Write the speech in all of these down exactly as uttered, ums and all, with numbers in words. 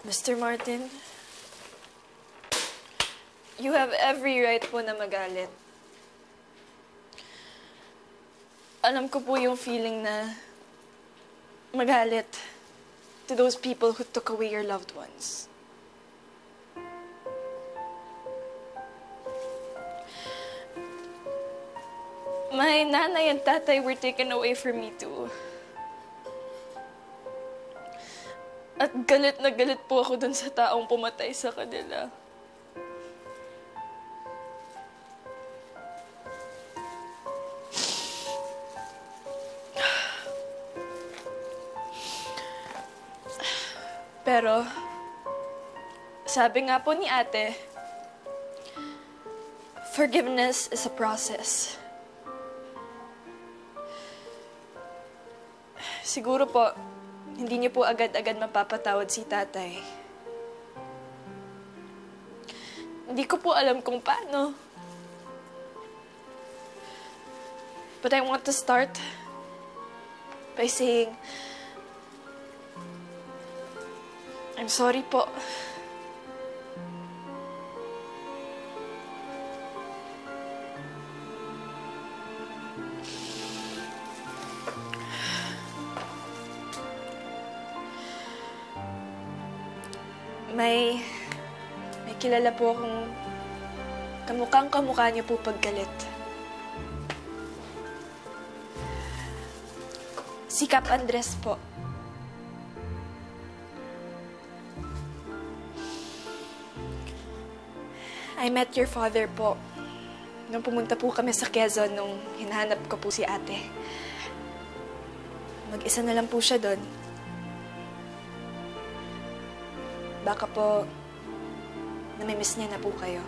Mister Martin, you have every right po na magalit. Alam ko po yung feeling na magalit to those people who took away your loved ones. My nanay and tatay were taken away from me too. At galit na galit po ako dun sa taong pumatay sa kanila. Pero, sabi nga po ni ate, forgiveness is a process. Siguro po, hindi niyo po agad-agad mapapatawad si tatay. Hindi ko po alam kung paano. But I want to start by saying, I'm sorry po. May, may kilala po akong kamukhang kamukha niyo po paggalit. Si Kap Andres po. I met your father po. Nung pumunta po kami sa Quezon nung hinahanap ko po si ate. Mag-isa na lang po siya doon. Baka po, namimiss niya na po kayo.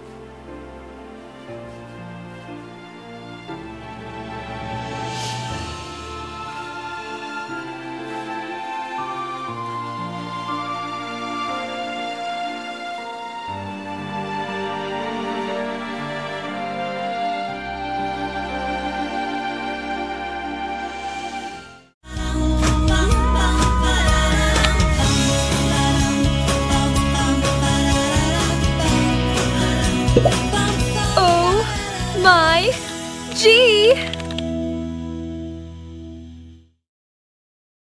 Oh my G!